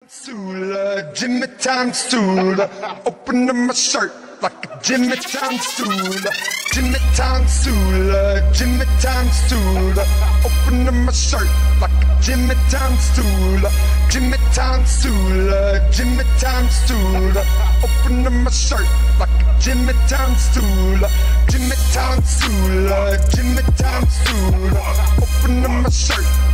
Sula, Jimmy Time Sula, open up my shirt like a Jimmy Time Sula, Jimmy Time Sula, Jimmy Time Sula, open up my shirt like a Jimmy Time Sula, Jimmy Time Sula, Jimmy Time Sula, open up my shirt like a Jimmy Time Sula, Jimmy Time Sula, Jimmy Time Sula, open up my shirt.